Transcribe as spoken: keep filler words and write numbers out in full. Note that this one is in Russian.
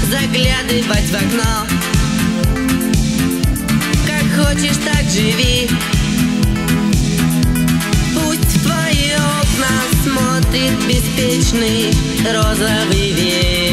заглядывать в окно. Как хочешь, так живи. Пусть в твои окна смотрит беспечный розовый век.